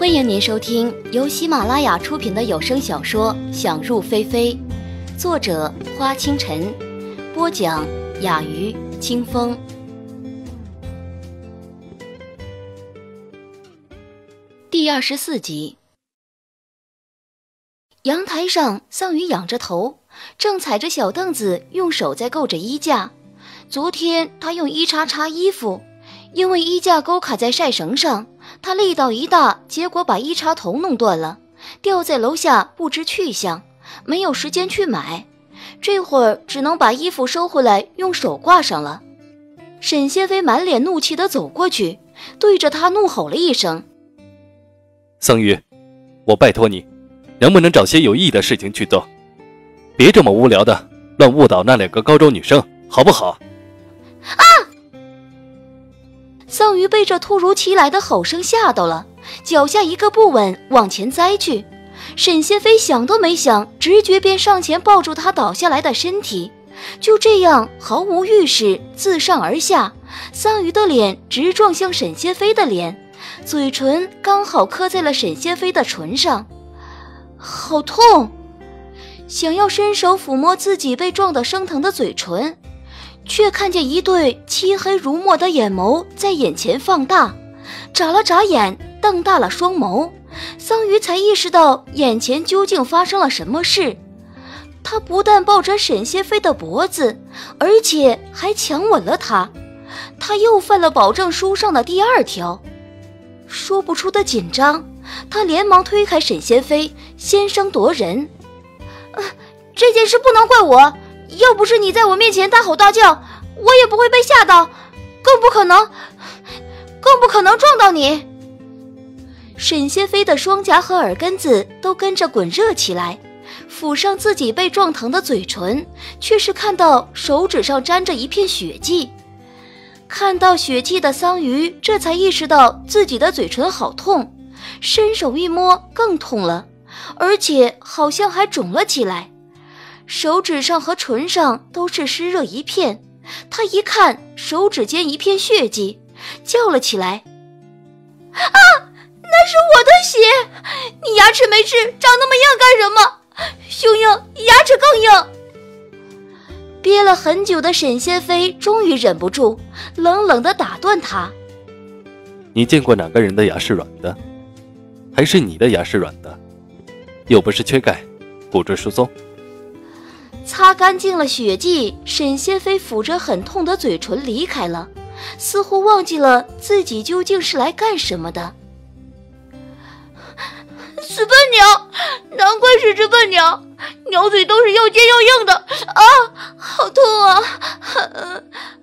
欢迎您收听由喜马拉雅出品的有声小说《想入非非》，作者花清晨，播讲雅鱼、清风。第24集。阳台上，桑榆仰着头，正踩着小凳子，用手在够着衣架。昨天他用衣叉插衣服，因为衣架钩卡在晒绳上，他力道一大，结果把衣叉头弄断了，掉在楼下不知去向，没有时间去买。这会儿只能把衣服收回来，用手挂上了。沈仙飞满脸怒气地走过去，对着他怒吼了一声： 桑榆，我拜托你，能不能找些有意义的事情去做，别这么无聊的乱误导那2个高中女生，好不好？ 啊！桑榆被这突如其来的吼声吓到了，脚下一个不稳，往前栽去。沈仙飞想都没想，直觉便上前抱住他倒下来的身体，就这样毫无预示，自上而下，桑榆的脸直撞向沈仙飞的脸，嘴唇刚好磕在了沈仙飞的唇上。好痛！想要伸手抚摸自己被撞得生疼的嘴唇，却看见一对漆黑如墨的眼眸在眼前放大，眨了眨眼，瞪大了双眸。桑榆才意识到眼前究竟发生了什么事。他不但抱着沈仙飞的脖子，而且还强吻了他。他又犯了保证书上的第2条。说不出的紧张，他连忙推开沈仙飞，先声夺人：这件事不能怪我，要不是你在我面前大吼大叫，我也不会被吓到，更不可能撞到你。沈仙飞的双颊和耳根子都跟着滚热起来，抚上自己被撞疼的嘴唇，却是看到手指上沾着一片血迹。看到血迹的桑榆这才意识到自己的嘴唇好痛，伸手一摸更痛了，而且好像还肿了起来，手指上和唇上都是湿热一片。他一看手指间一片血迹，叫了起来：啊，那是我的血！你牙齿没治，长那么硬干什么？胸硬，牙齿更硬。憋了很久的沈仙飞终于忍不住，冷冷地打断他： 你见过哪个人的牙是软的？还是你的牙是软的？又不是缺钙，骨质疏松。 擦干净了血迹，沈仙飞抚着很痛的嘴唇离开了，似乎忘记了自己究竟是来干什么的。死笨鸟，难怪是只笨鸟，鸟嘴都是又尖又硬的啊，好痛啊！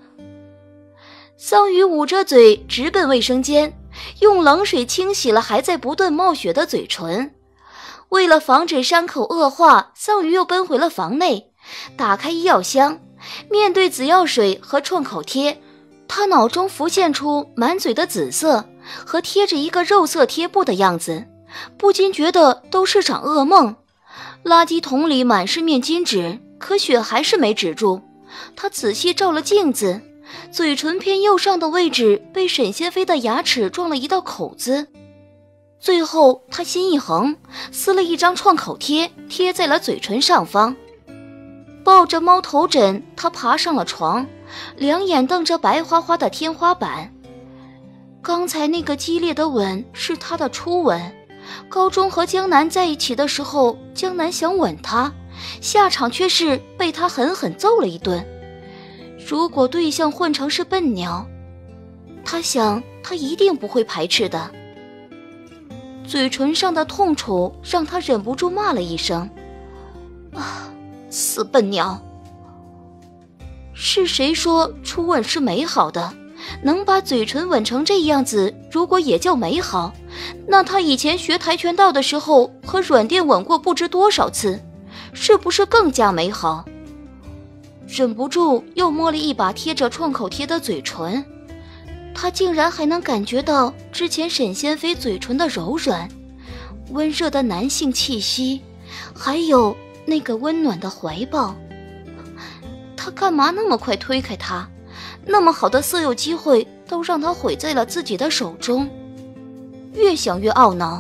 桑榆捂着嘴直奔卫生间，用冷水清洗了还在不断冒血的嘴唇。为了防止伤口恶化，桑榆又奔回了房内，打开医药箱，面对紫药水和创口贴，他脑中浮现出满嘴的紫色和贴着一个肉色贴布的样子，不禁觉得都是场噩梦。垃圾桶里满是面巾纸，可血还是没止住。他仔细照了镜子，嘴唇偏右上的位置被沈仙飞的牙齿撞了一道口子。最后他心一横，撕了一张创口贴贴在了嘴唇上方。抱着猫头枕，他爬上了床，两眼瞪着白花花的天花板。刚才那个激烈的吻是他的初吻，高中和江南在一起的时候，江南想吻他，下场却是被他狠狠揍了一顿。如果对象混成是笨鸟，他想他一定不会排斥的。嘴唇上的痛楚让他忍不住骂了一声：啊，死笨鸟！是谁说初吻是美好的？能把嘴唇吻成这样子，如果也叫美好，那他以前学跆拳道的时候和软垫吻过不知多少次，是不是更加美好？忍不住又摸了一把贴着创口贴的嘴唇，他竟然还能感觉到之前沈仙飞嘴唇的柔软，温热的男性气息，还有那个温暖的怀抱。他干嘛那么快推开他？那么好的色诱机会都让他毁在了自己的手中。越想越懊恼，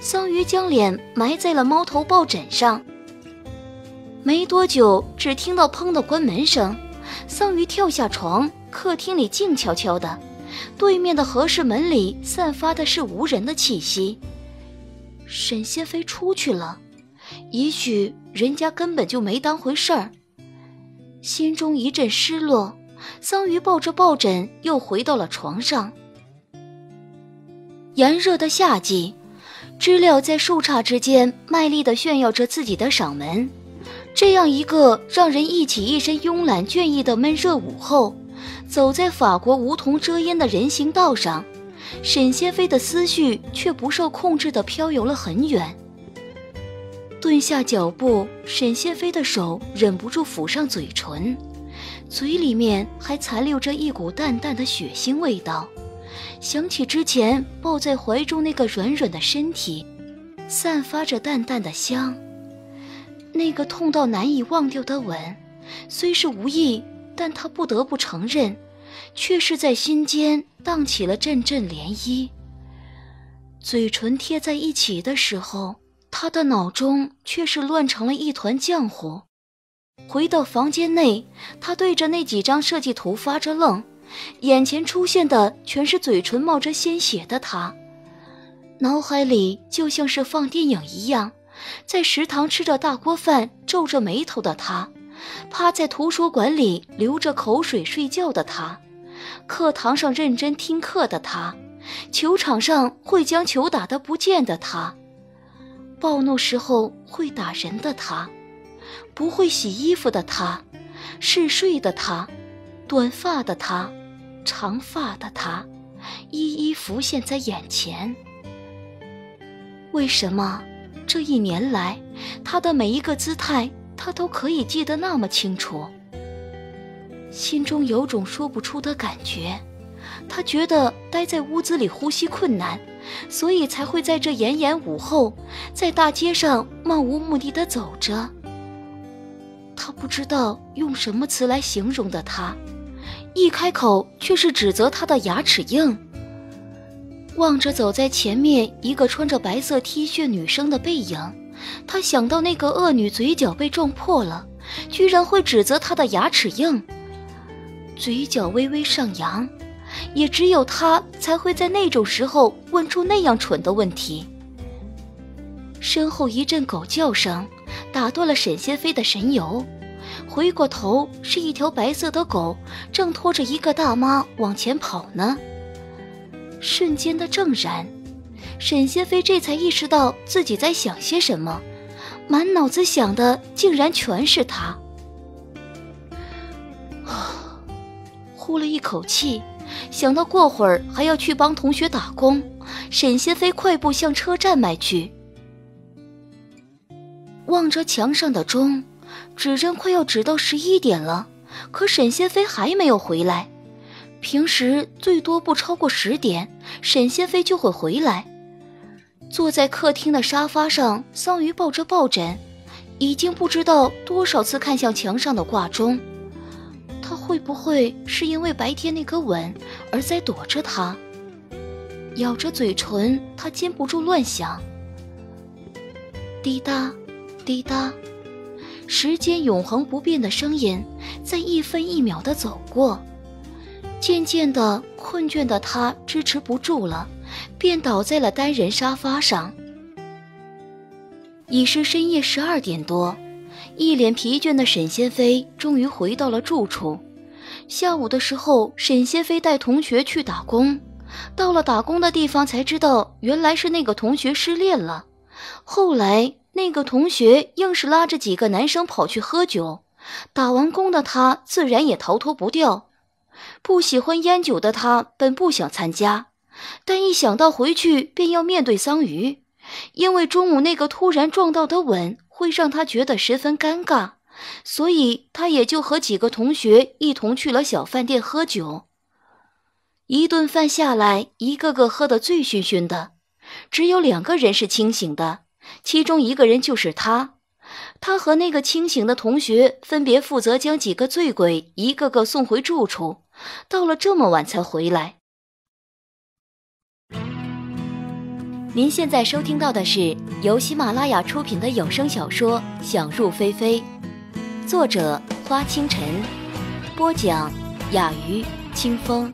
桑榆将脸埋在了猫头抱枕上。没多久，只听到砰的关门声，桑榆跳下床，客厅里静悄悄的，对面的和氏门里散发的是无人的气息。沈仙飞出去了，也许人家根本就没当回事儿。心中一阵失落，桑榆抱着抱枕又回到了床上。炎热的夏季，知了在树杈之间卖力地炫耀着自己的嗓门。这样一个让人忆起一身慵懒倦意的闷热午后，走在法国梧桐遮阴的人行道上，沈仙飞的思绪却不受控制地飘游了很远。顿下脚步，沈仙飞的手忍不住抚上嘴唇，嘴里面还残留着一股淡淡的血腥味道。想起之前抱在怀中那个软软的身体，散发着淡淡的香。那个痛到难以忘掉的吻，虽是无意，但他不得不承认，却是在心间荡起了阵阵涟漪。嘴唇贴在一起的时候，他的脑中却是乱成了一团浆糊。回到房间内，他对着那几张设计图发着愣，眼前出现的全是嘴唇冒着鲜血的他，脑海里就像是放电影一样，在食堂吃着大锅饭皱着眉头的他，趴在图书馆里流着口水睡觉的他，课堂上认真听课的他，球场上会将球打得不见的他，暴怒时候会打人的他，不会洗衣服的他，嗜睡的他，短发的他，长发的他，一一浮现在眼前。为什么这一年来，他的每一个姿态他都可以记得那么清楚？心中有种说不出的感觉，他觉得待在屋子里呼吸困难，所以才会在这炎炎午后，在大街上漫无目的地走着。他不知道用什么词来形容的他，一开口却是指责他的牙齿硬。望着走在前面一个穿着白色 T 恤女生的背影，他想到那个恶女嘴角被撞破了，居然会指责她的牙齿硬。嘴角微微上扬，也只有他才会在那种时候问出那样蠢的问题。身后一阵狗叫声打断了沈仙飞的神游，回过头是一条白色的狗正拖着一个大妈往前跑呢。瞬间的怔然，沈仙飞这才意识到自己在想些什么，满脑子想的竟然全是他。呼了一口气，想到过会儿还要去帮同学打工，沈仙飞快步向车站迈去。望着墙上的钟，指针快要指到11点了，可沈仙飞还没有回来。平时最多不超过10点，沈仙飞就会回来。坐在客厅的沙发上，桑榆抱着抱枕，已经不知道多少次看向墙上的挂钟。他会不会是因为白天那个吻而在躲着他？咬着嘴唇，他禁不住乱想。滴答滴答，时间永恒不变的声音在一分一秒地走过。渐渐的困倦的他支持不住了，便倒在了单人沙发上。已是深夜12点多，一脸疲倦的沈仙飞终于回到了住处。下午的时候，沈仙飞带同学去打工，到了打工的地方才知道，原来是那个同学失恋了。后来那个同学硬是拉着几个男生跑去喝酒，打完工的他自然也逃脱不掉。不喜欢烟酒的他本不想参加，但一想到回去便要面对桑榆，因为中午那个突然撞到的吻会让他觉得十分尴尬，所以他也就和几个同学一同去了小饭店喝酒。一顿饭下来，一个个喝得醉醺醺的，只有2个人是清醒的，其中一个人就是他。他和那个清醒的同学分别负责将几个醉鬼一个个送回住处，到了这么晚才回来。 您现在收听到的是由喜马拉雅出品的有声小说《想入非非》，作者花清晨，播讲雅鱼清风。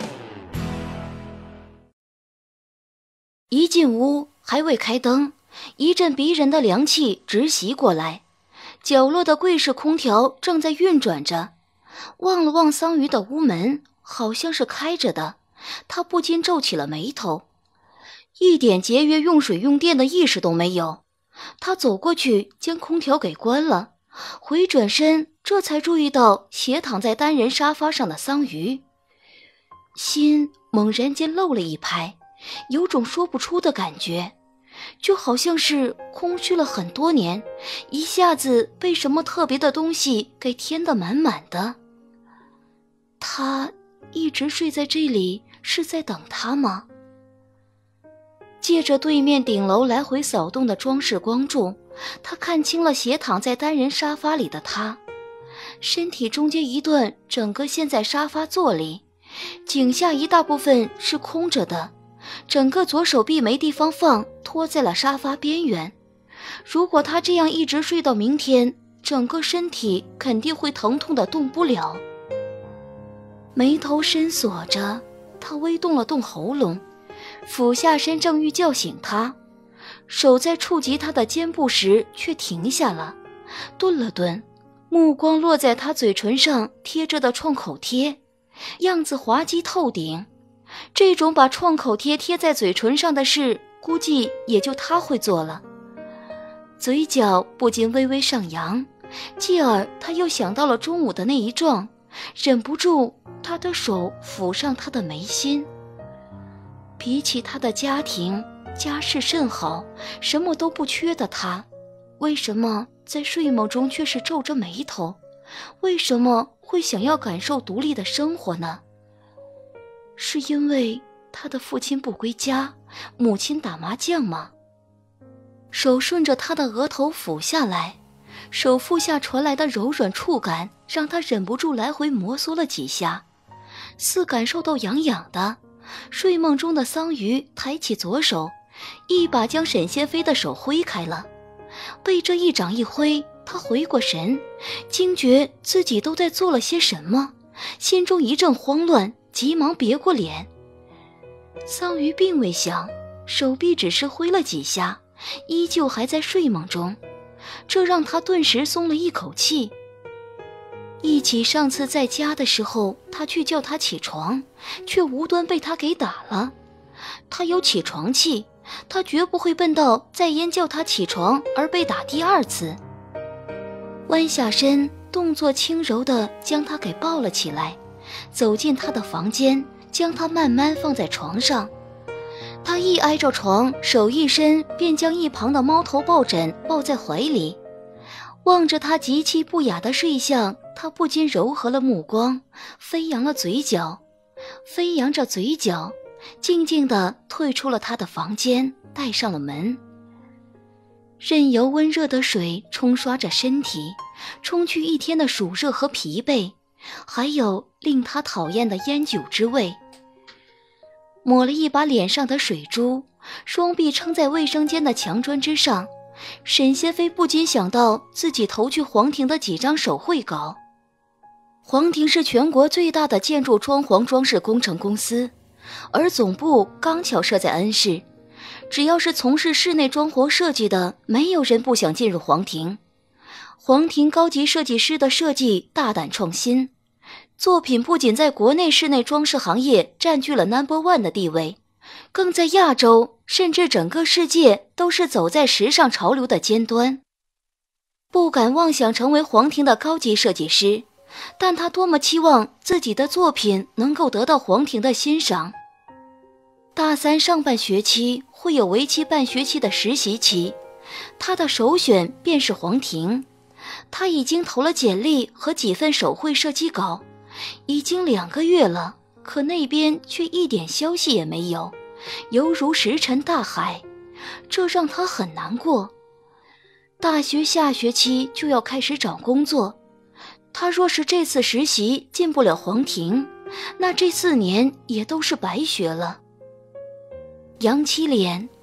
一进屋，还未开灯，一阵逼人的凉气直袭过来。角落的柜式空调正在运转着，望了望桑榆的屋门，好像是开着的，他不禁皱起了眉头，一点节约用水用电的意识都没有。他走过去将空调给关了，回转身，这才注意到斜躺在单人沙发上的桑榆，心猛然间漏了一拍，有种说不出的感觉，就好像是空虚了很多年，一下子被什么特别的东西给填得满满的。他一直睡在这里，是在等他吗？借着对面顶楼来回扫动的装饰光柱，他看清了斜躺在单人沙发里的他，身体中间一段整个陷在沙发座里，颈下一大部分是空着的，整个左手臂没地方放，拖在了沙发边缘。如果他这样一直睡到明天，整个身体肯定会疼痛的动不了。眉头深锁着，他微动了动喉咙，俯下身正欲叫醒他，手在触及他的肩部时却停下了，顿了顿，目光落在他嘴唇上贴着的创口贴，样子滑稽透顶。这种把创口贴贴在嘴唇上的事，估计也就他会做了。嘴角不禁微微上扬，继而他又想到了中午的那一撞，忍不住他的手抚上他的眉心。比起他的家庭，家世甚好，什么都不缺的他，为什么在睡梦中却是皱着眉头？为什么会想要感受独立的生活呢？是因为他的父亲不归家，母亲打麻将吗？手顺着他的额头抚下来，手腹下传来的柔软触感让他忍不住来回摩挲了几下，似感受到痒痒的。睡梦中的桑榆抬起左手，一把将沈仙飞的手挥开了。被这一掌一挥，他回过神，惊觉自己都在做了些什么，心中一阵慌乱，急忙别过脸。桑榆并未响，手臂只是挥了几下，依旧还在睡梦中，这让他顿时松了一口气。忆起上次在家的时候，他去叫他起床，却无端被他给打了。他有起床气，他绝不会笨到再因叫他起床而被打第二次。弯下身，动作轻柔地将他给抱了起来，走进他的房间，将他慢慢放在床上。他一挨着床，手一伸，便将一旁的猫头抱枕抱在怀里。望着他极其不雅的睡相，他不禁柔和了目光，飞扬了嘴角，飞扬着嘴角，静静地退出了他的房间，带上了门。任由温热的水冲刷着身体，冲去一天的暑热和疲惫，还有令他讨厌的烟酒之味。抹了一把脸上的水珠，双臂撑在卫生间的墙砖之上，沈仙飞不禁想到自己投去黄庭的几张手绘稿。黄庭是全国最大的建筑装潢装饰工程公司，而总部刚巧设在恩市。只要是从事室内装潢设计的，没有人不想进入黄庭。黄庭高级设计师的设计大胆创新，作品不仅在国内室内装饰行业占据了 No.1 的地位，更在亚洲甚至整个世界都是走在时尚潮流的尖端。不敢妄想成为黄庭的高级设计师，但他多么期望自己的作品能够得到黄庭的欣赏。大三上半学期会有为期半学期的实习期，他的首选便是黄庭。他已经投了简历和几份手绘设计稿，已经2个月了，可那边却一点消息也没有，犹如石沉大海，这让他很难过。大学下学期就要开始找工作，他若是这次实习进不了黄庭，那这4年也都是白学了。扬起脸，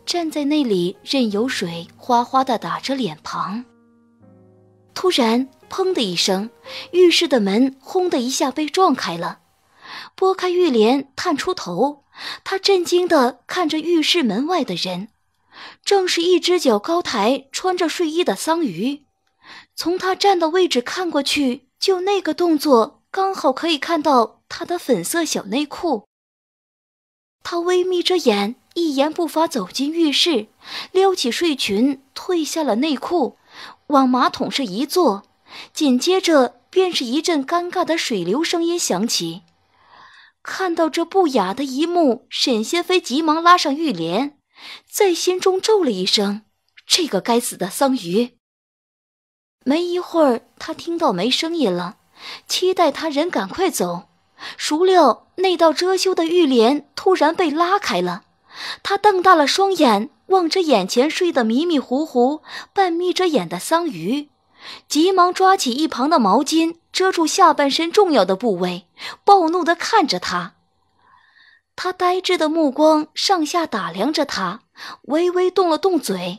站在那里任由水哗哗地打着脸庞。突然砰的一声，浴室的门轰的一下被撞开了。拨开浴帘探出头，他震惊地看着浴室门外的人，正是一只脚高抬穿着睡衣的桑榆。从他站的位置看过去，就那个动作刚好可以看到他的粉色小内裤。他微眯着眼，一言不发走进浴室，撩起睡裙，褪下了内裤，往马桶上一坐，紧接着便是一阵尴尬的水流声音响起。看到这不雅的一幕，沈仙飞急忙拉上浴帘，在心中咒了一声：这个该死的桑榆。没一会儿，他听到没声音了，期待他人赶快走，孰料那道遮羞的浴帘突然被拉开了。他瞪大了双眼，望着眼前睡得迷迷糊糊、半眯着眼的桑榆，急忙抓起一旁的毛巾遮住下半身重要的部位，暴怒地看着他。他呆滞的目光上下打量着他，微微动了动嘴：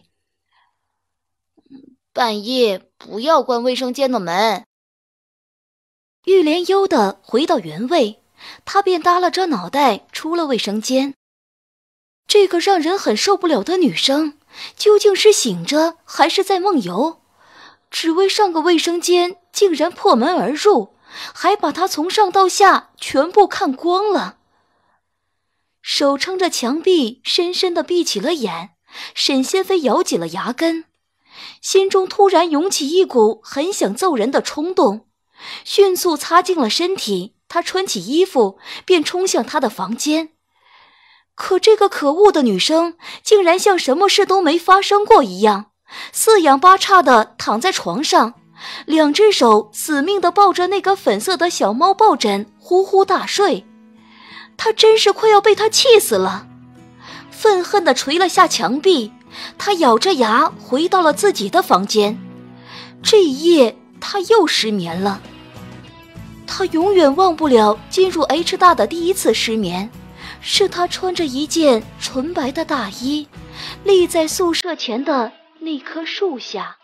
半夜不要关卫生间的门。玉莲悠地回到原位，他便耷拉着脑袋出了卫生间。这个让人很受不了的女生，究竟是醒着还是在梦游？只为上个卫生间，竟然破门而入，还把她从上到下全部看光了。手撑着墙壁，深深地闭起了眼，沈仙飞咬紧了牙根，心中突然涌起一股很想揍人的冲动，迅速擦净了身体，他穿起衣服便冲向他的房间。可这个可恶的女生竟然像什么事都没发生过一样，四仰八叉地躺在床上，两只手死命地抱着那个粉色的小猫抱枕，呼呼大睡。他真是快要被他气死了，愤恨地捶了下墙壁。他咬着牙回到了自己的房间。这一夜他又失眠了。他永远忘不了进入 H 大的第一次失眠，是他穿着一件纯白的大衣，立在宿舍前的那棵树下。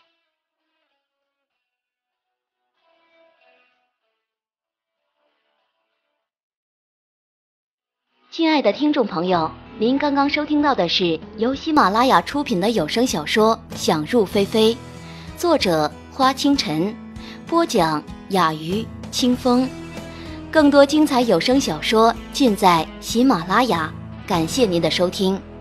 亲爱的听众朋友，您刚刚收听到的是由喜马拉雅出品的有声小说《想入非非》，作者花清晨，播讲雅鱼、清风。更多精彩有声小说尽在喜马拉雅，感谢您的收听。